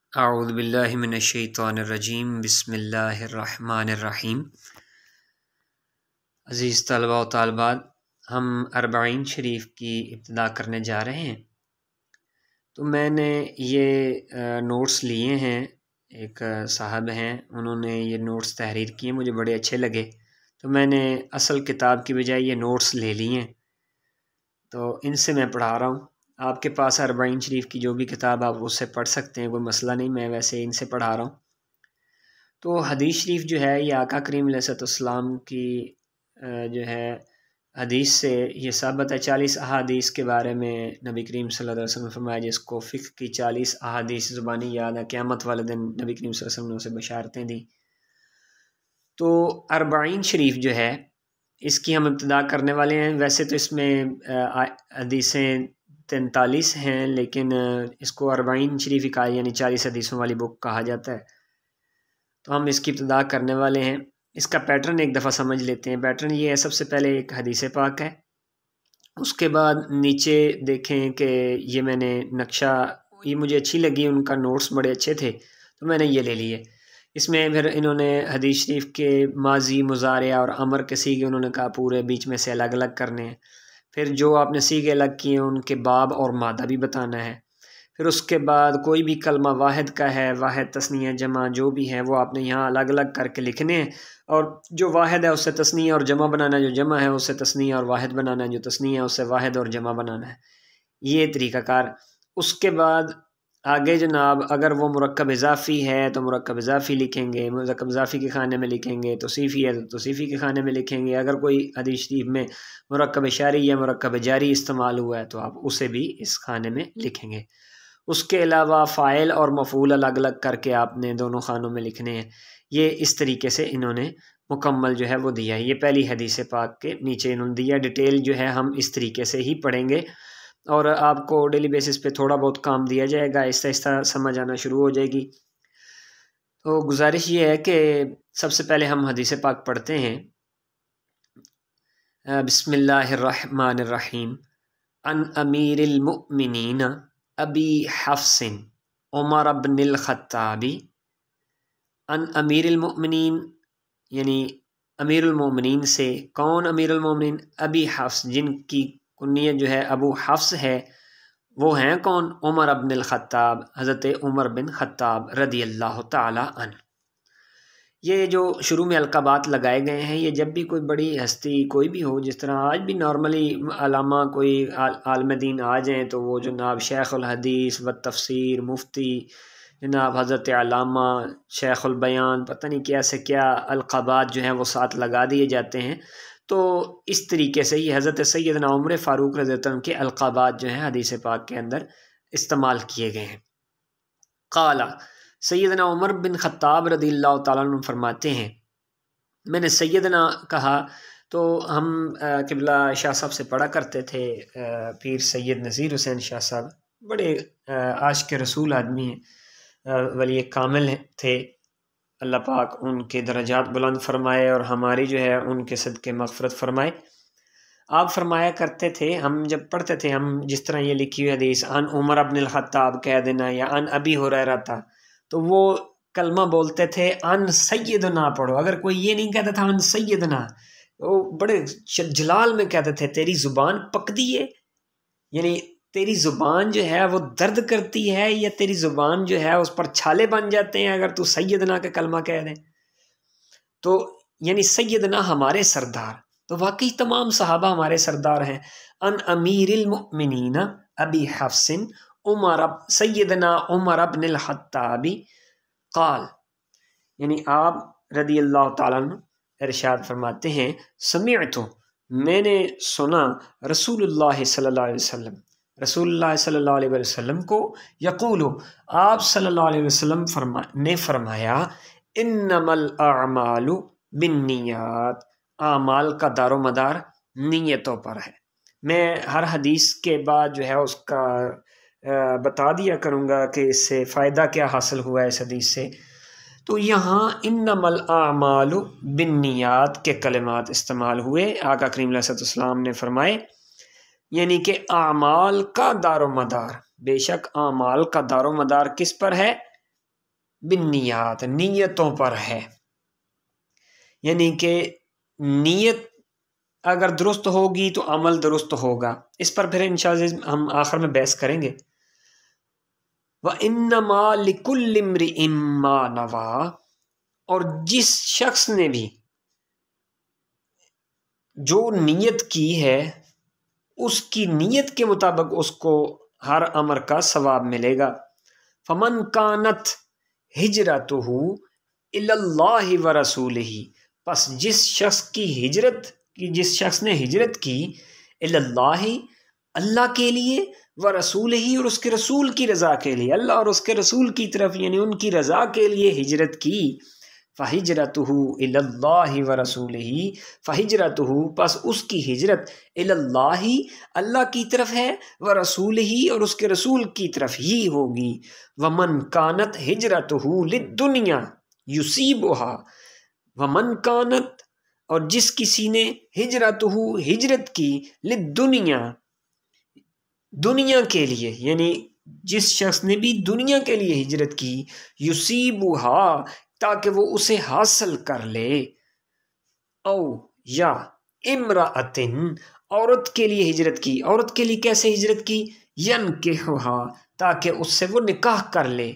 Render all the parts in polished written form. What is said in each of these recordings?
اعوذ باللہ من الشیطان الرجیم بسم اللہ الرحمن الرحیم۔ عزیز طلباء و طالبات، ہم اربعین شریف کی ابتدا کرنے جا رہے ہیں۔ تو میں نے یہ نوٹس لیے ہیں، ایک صاحب ہیں، انہوں نے یہ نوٹس تحریر کیے، مجھے بڑے اچھے لگے، تو میں نے اصل کتاب کی بجائے یہ نوٹس لے لیے ہیں، تو ان سے میں پڑھا رہا ہوں۔ آپ کے پاس اربعین شریف کی جو بھی کتاب آپ اس سے پڑھ سکتے ہیں، کوئی مسئلہ نہیں، میں ویسے ان سے پڑھا رہا ہوں۔ تو حدیث شریف جو ہے یہ آقا کریم علیہ السلام کی جو ہے حدیث سے یہ ثابت ہے۔ 40 احادیث کے بارے میں نبی کریم صلی اللہ علیہ وسلم نے فرمایا، جس کو فقہ کی 40 احادیث زبانی یاد ہے، قیامت والے دن نبی کریم صلی اللہ علیہ وسلم نے اسے بشارتیں دی۔ تو اربعین شریف جو ہے اس کی ہم ابتدا کرنے والے ہیں۔ ویسے تو اس میں حدیثیں 43 ہیں، لیکن اس کو اربعین شریف ہی کہا، یعنی 40 حدیثوں والی بک کہا جاتا ہے۔ تو ہم اس کی ابتدا کرنے والے ہیں۔ اس کا پیٹرن ایک دفعہ سمجھ لیتے ہیں۔ پیٹرن یہ ہے، سب سے پہلے ایک حدیث پاک ہے، اس کے بعد نیچے دیکھیں کہ یہ میں نے نقشہ، یہ مجھے اچھی لگی، ان کا نوٹس بڑے اچھے تھے تو میں نے یہ لے لیے۔ اس میں پھر انہوں نے حدیث شریف کے ماضی، مضارع اور امر کے صیغے انہوں نے کہا پورے بیچ میں سے الگ الگ کرنے ہیں۔ پھر جو آپ نے صیغے الگ کیے ہیں ان کے باب اور مادہ بھی بتانا ہے۔ پھر اس کے بعد کوئی بھی کلمہ واحد کا ہے، واحد تثنیہ جمع جو بھی ہے وہ آپ نے یہاں الگ الگ کر کے لکھنے ہیں، اور جو واحد ہے اس سے تثنیہ اور جمع بنانا ہے، جو جمع ہے اس سے تثنیہ اور واحد بنانا ہے، جو تثنیہ ہے اس سے واحد اور جمع بنانا ہے، یہ طریقہ کار۔ اس کے بعد آگے جناب اگر وہ مرکب اضافی ہے تو مرکب اضافی لکھیں گے، مرکب اضافی کے خانے میں لکھیں گے، توصیفی ہے تو توصیفی کے خانے میں لکھیں گے۔ اگر کوئی حدیث شریف میں مرکب اشاری یا مرکب جاری استعمال ہوا ہے تو آپ اسے بھی اس خانے میں لکھیں گے۔ اس کے علاوہ فاعل اور مفعول الگ الگ کر کے آپ نے دونوں خانوں میں لکھنے ہیں۔ یہ اس طریقے سے انہوں نے مکمل جو ہے وہ دیا ہے۔ یہ پہلی حدیث پاک کے نیچے انہوں نے دیا، ڈیٹیل جو ہے ہم اس طریقے سے ہی پڑھیں گے، اور آپ کو ڈیلی بیسس پہ تھوڑا بہت کام دیا جائے گا، آہستہ آہستہ سمجھ آنا شروع ہو جائے گی۔ تو گزارش یہ ہے کہ سب سے پہلے ہم حدیث پاک پڑھتے ہیں۔ بسم اللہ الرحمن الرحیم۔ عن امیر المؤمنین ابی حفص عمر بن الخطاب، ان امیر المؤمنین یعنی امیر المؤمنین سے، کون امیر المؤمنین؟ ابی حفص، جن کی کنیت جو ہے ابو حفص ہے، وہ ہیں کون؟ عمر بن الخطاب، حضرت عمر بن خطاب رضی اللہ تعالی عنہ۔ یہ جو شروع میں القابات لگائے گئے ہیں، یہ جب بھی کوئی بڑی ہستی کوئی بھی ہو، جس طرح آج بھی نارملی علامہ کوئی عالم دین آ جائیں تو وہ جناب شیخ الحدیث و تفسیر، مفتی جناب حضرت علامہ، شیخ البیان، پتہ نہیں کیا سے کیا القابات جو ہیں وہ ساتھ لگا دیے جاتے ہیں۔ تو اس طریقے سے یہ حضرت سیدنا عمر فاروق رضی اللہ عنہ کے القابات جو ہیں حدیث پاک کے اندر استعمال کیے گئے ہیں۔ قال، سیدنا عمر بن خطاب رضی اللہ تعالیٰ عنہ فرماتے ہیں، میں نے سیدنا کہا تو ہم قبلہ شاہ صاحب سے پڑھا کرتے تھے، پیر سید نذیر حسین شاہ صاحب بڑے عاشق رسول آدمی ہیں، ولی کامل تھے، اللہ پاک ان کے درجات بلند فرمائے اور ہماری جو ہے ان کے صدقے مغفرت فرمائے۔ آپ فرمایا کرتے تھے، ہم جب پڑھتے تھے، ہم جس طرح یہ لکھی ہوئی حدیث ان عمر بن الخطاب کہہ دینا یا ان ابی ہریرہ تھا، تو وہ کلمہ بولتے تھے ان سیدنا پڑھو۔ اگر کوئی یہ نہیں کہتا تھا ان سیدنا، وہ بڑے جلال میں کہتے تھے تیری زبان پک دی ہے، یعنی تیری زبان جو ہے وہ درد کرتی ہے، یا تیری زبان جو ہے اس پر چھالے بن جاتے ہیں اگر تو سیدنا کا کلمہ کہہ دیں۔ تو یعنی سیدنا ہمارے سردار، تو واقعی تمام صحابہ ہمارے سردار ہیں۔ ان امیر المؤمنین ابی حفص عمر، سیدنا عمر بن الخطاب قال، یعنی آپ رضی اللہ تعالیٰ عنہ ارشاد فرماتے ہیں، سمعت، میں نے سنا، رسول اللہ صلی اللہ علیہ وسلم، رسول اللہ صلی اللہ علیہ وسلم کو، یقول، آپ صلی اللہ علیہ وسلم نے فرمایا، انما الاعمال بالنیات، اعمال کا دار و مدار نیتوں پر ہے۔ میں ہر حدیث کے بعد جو ہے اس کا بتا دیا کروں گا کہ اس سے فائدہ کیا حاصل ہوا ہے اس حدیث سے۔ تو یہاں انما الاعمال بالنیات کے کلمات استعمال ہوئے، آقا کریم علیہ السلام نے فرمائے، یعنی کہ اعمال کا دار و مدار، بے شک اعمال کا دار و مدار کس پر ہے؟ بالنیات، نیتوں پر ہے، یعنی کہ نیت اگر درست ہوگی تو عمل درست ہوگا۔ اس پر پھر انشاءاللہ ہم آخر میں بحث کریں گے۔ وَإِنَّمَا لِكُلِّ امْرِئٍ مَّا نَوَىٰ، اور جس شخص نے بھی جو نیت کی ہے اس کی نیت کے مطابق اس کو ہر امر کا ثواب ملے گا۔ فَمَنْ كَانَتْ هِجْرَتُهُ إِلَى اللَّهِ وَرَسُولِهِ، پس جس شخص نے ہجرت کی إِلَى اللَّهِ، اللہ کے لیے، وَرَسُولِهِ، اور اس کے رسول کی رضا کے لیے، اللہ اور اس کے رسول کی طرف یعنی ان کی رضا کے لیے ہجرت کی، فَهِجْرَتُهُ إِلَى اللَّهِ وَرَسُولِهِ، فَهِجْرَتُهُ، پس اس کی ہجرت إِلَى اللَّهِ، اللہ کی طرف ہے، وَرَسُولِهِ، اور اس کے رسول کی طرف ہی ہوگی۔ وَمَنْ كَانَتْ هِجْرَتُهُ لِلدُّنْيَا يُصِيبُهَا، وَمَنْ كَانَتْ، اور جس کسی نے ہجرت کی للدنیا، دنیا کے لیے، یعنی جس شخص نے بھی دنیا کے لیے ہجرت کی، یصیبها، تاکہ وہ اسے حاصل کر لے، او یا امرأتن، عورت کے لیے ہجرت کی، عورت کے لیے کیسے ہجرت کی، ینکحها، تاکہ اس سے وہ نکاح کر لے،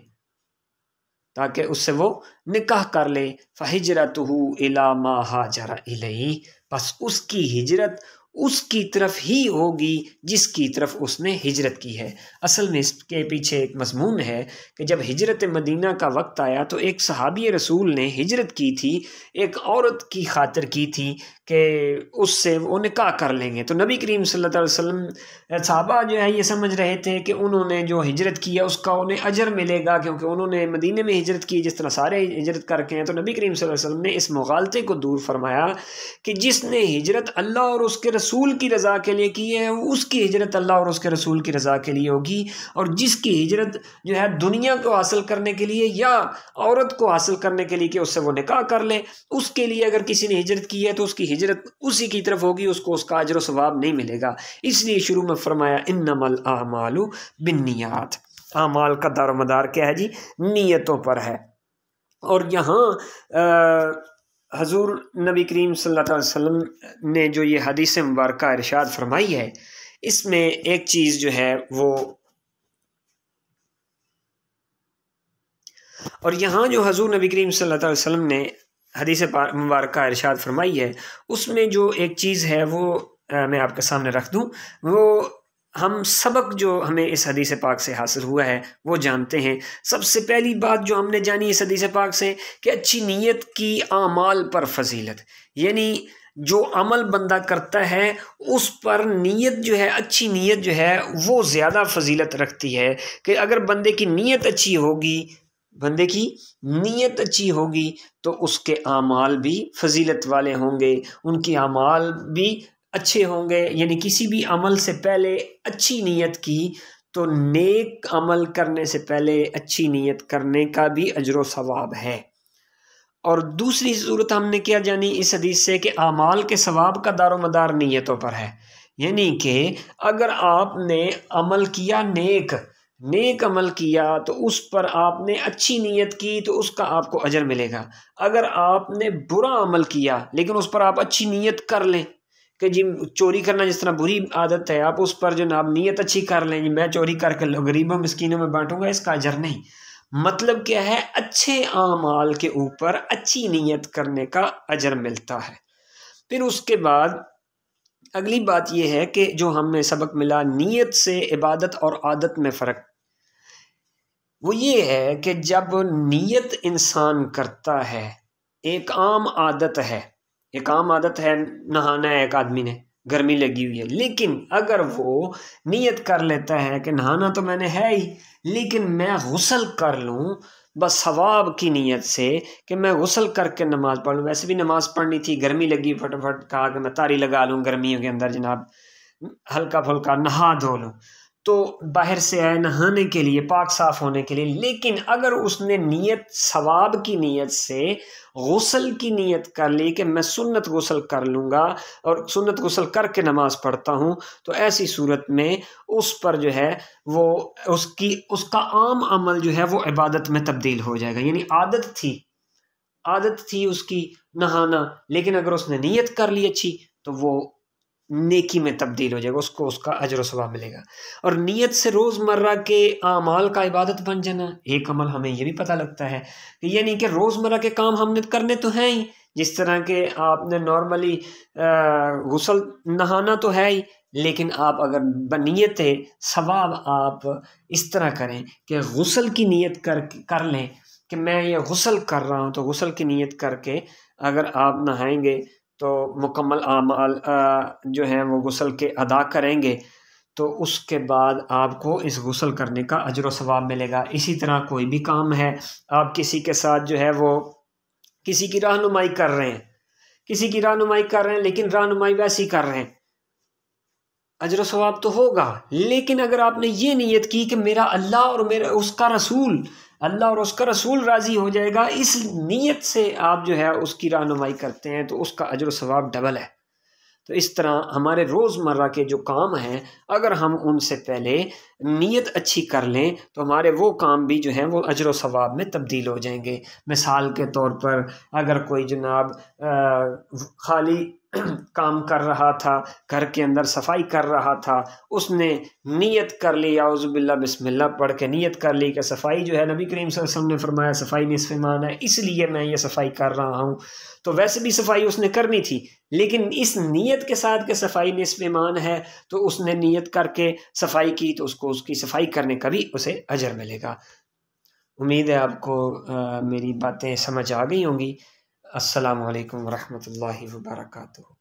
فہجرتہ الی ما ہاجر الیہ، بس اس کی ہجرت اس کی طرف ہی ہوگی جس کی طرف اس نے ہجرت کی ہے۔ اصل میں اس کے پیچھے ایک مضمون ہے کہ جب ہجرت مدینہ کا وقت آیا تو ایک صحابی رسول نے ہجرت کی تھی، ایک عورت کی خاطر کی تھی کہ اس سے وہ نکاح کر لیں گے، تو نبی کریم صلی اللہ علیہ وسلم، صحابہ جو ہے یہ سمجھ رہے تھے کہ انہوں نے جو ہجرت کیا اس کا انہیں اجر ملے گا کیونکہ انہوں نے مدینے میں ہجرت کی جس طرح سارے ہجرت کر کے ہیں۔ تو نبی کریم صلی اللہ علیہ وسلم نے اس مغالطے کو دور فرمایا کہ جس نے ہجرت اللہ اور اس کے رسول کی رضا کے لیے کی ہے اس کی ہجرت اللہ اور اس کے رسول کی رضا کے لیے ہوگی، اور جس کی ہجرت جو ہے دنیا کو حاصل کرنے کے لیے یا عورت کو حاصل کرنے کے لیے کہ اس سے وہ نکاح کر لے، اس کے لیے اگر کسی نے ہجرت کی ہے تو اس کی ہجرت اسی کی طرف ہوگی، اس کو اس کا اجر و ثواب نہیں ملے گا۔ اس لیے شروع میں فرمایا انما الاعمال بالنیات، اعمال کا دار و مدار کیا ہے جی، نیتوں پر ہے۔ اور یہاں حضور نبی کریم صلی اللہ علیہ وسلم نے جو یہ حدیث مبارکہ ارشاد فرمائی ہے، اس میں ایک چیز جو ہے وہ، اور یہاں جو حضور نبی کریم صلی اللہ علیہ وسلم نے حدیث مبارکہ ارشاد فرمائی ہے، اس میں جو ایک چیز ہے وہ میں آپ کے سامنے رکھ دوں، وہ ہم سبق جو ہمیں اس حدیث پاک سے حاصل ہوا ہے وہ جانتے ہیں۔ سب سے پہلی بات جو ہم نے جانی اس حدیث پاک سے کہ اچھی نیت کی اعمال پر فضیلت، یعنی جو عمل بندہ کرتا ہے اس پر نیت جو ہے، اچھی نیت جو ہے وہ زیادہ فضیلت رکھتی ہے، کہ اگر بندے کی نیت اچھی ہوگی، تو اس کے اعمال بھی فضیلت والے ہوں گے، ان کی اعمال بھی اچھے ہوں گے، یعنی کسی بھی عمل سے پہلے اچھی نیت کی تو نیک عمل کرنے سے پہلے اچھی نیت کرنے کا بھی اجر و ثواب ہے۔ اور دوسری صورت ہم نے کیا جانی اس حدیث سے کہ اعمال کے ثواب کا دار و مدار نیتوں پر ہے، یعنی کہ اگر آپ نے عمل کیا نیک عمل کیا تو اس پر آپ نے اچھی نیت کی تو اس کا آپ کو اجر ملے گا۔ اگر آپ نے برا عمل کیا لیکن اس پر آپ اچھی نیت کر لیں کہ جی چوری کرنا جس طرح بری عادت ہے، آپ اس پر جناب نیت اچھی کر لیں، جی میں چوری کر کے غریبوں مسکینوں میں بانٹوں گا، اس کا اجر نہیں۔ مطلب کیا ہے، اچھے اعمال کے اوپر اچھی نیت کرنے کا اجر ملتا ہے۔ پھر اس کے بعد اگلی بات یہ ہے کہ جو ہمیں سبق ملا نیت سے عبادت اور عادت میں فرق، وہ یہ ہے کہ جب نیت انسان کرتا ہے، ایک عام عادت ہے نہانا ہے، ایک آدمی نے گرمی لگی ہوئی ہے، لیکن اگر وہ نیت کر لیتا ہے کہ نہانا تو میں نے ہے ہی لیکن میں غسل کر لوں بس ثواب کی نیت سے کہ میں غسل کر کے نماز پڑھ لوں، ویسے بھی نماز پڑھنی تھی، گرمی لگی، فٹافٹ کہا کہ میں تاری لگا لوں گرمیوں کے اندر، جناب ہلکا پھلکا نہا دھو لوں، تو باہر سے آئے نہانے کے لیے، پاک صاف ہونے کے لیے، لیکن اگر اس نے نیت ثواب کی نیت سے غسل کی نیت کر لی کہ میں سنت غسل کر لوں گا اور سنت غسل کر کے نماز پڑھتا ہوں، تو ایسی صورت میں اس پر جو ہے وہ اس کا عام عمل جو ہے وہ عبادت میں تبدیل ہو جائے گا. یعنی عادت تھی اس کی نہانا، لیکن اگر اس نے نیت کر لی اچھی تو وہ نیکی میں تبدیل ہو جائے گا، اس کو اس کا اجر و ثواب ملے گا. اور نیت سے روزمرہ کے اعمال کا عبادت بن جانا، ایک عمل ہمیں یہ بھی پتہ لگتا ہے کہ یعنی کہ روزمرہ کے کام ہم نے کرنے تو ہیں ہی، جس طرح کہ آپ نے نارملی غسل نہانا تو ہے ہی، لیکن آپ اگر بنیت ثواب آپ اس طرح کریں کہ غسل کی نیت کر لیں کہ میں یہ غسل کر رہا ہوں، تو غسل کی نیت کر کے اگر آپ نہائیں گے تو مکمل اعمال جو ہیں وہ غسل کے ادا کریں گے، تو اس کے بعد آپ کو اس غسل کرنے کا اجر و ثواب ملے گا. اسی طرح کوئی بھی کام ہے، آپ کسی کے ساتھ جو ہے وہ کسی کی رہنمائی کر رہے ہیں لیکن رہنمائی ویسی کر رہے ہیں، اجر و ثواب تو ہوگا، لیکن اگر آپ نے یہ نیت کی کہ میرا اللہ اور اللہ اور اس کا رسول راضی ہو جائے گا، اس نیت سے آپ جو ہے اس کی رہنمائی کرتے ہیں، تو اس کا اجر و ثواب ڈبل ہے. تو اس طرح ہمارے روزمرہ کے جو کام ہیں اگر ہم ان سے پہلے نیت اچھی کر لیں تو ہمارے وہ کام بھی جو ہیں وہ اجر و ثواب میں تبدیل ہو جائیں گے. مثال کے طور پر اگر کوئی جناب خالی کام کر رہا تھا، گھر کے اندر صفائی کر رہا تھا، اس نے نیت کر لی، اعوذ باللہ بسم اللہ پڑھ کے نیت کر لی کہ صفائی جو ہے نبی کریم صلی اللہ علیہ وسلم نے فرمایا صفائی نصف ایمان ہے، اس لیے میں یہ صفائی کر رہا ہوں. تو ویسے بھی صفائی اس نے کرنی تھی، لیکن اس نیت کے ساتھ کہ صفائی نصف ایمان ہے، تو اس نے نیت کر کے صفائی کی، تو اس کو اس کی صفائی کرنے کا بھی اسے اجر ملے گا. امید ہے آپ کو میری باتیں سمجھ آ گئی ہوں گی. السلام علیکم ورحمۃ اللہ وبرکاتہ.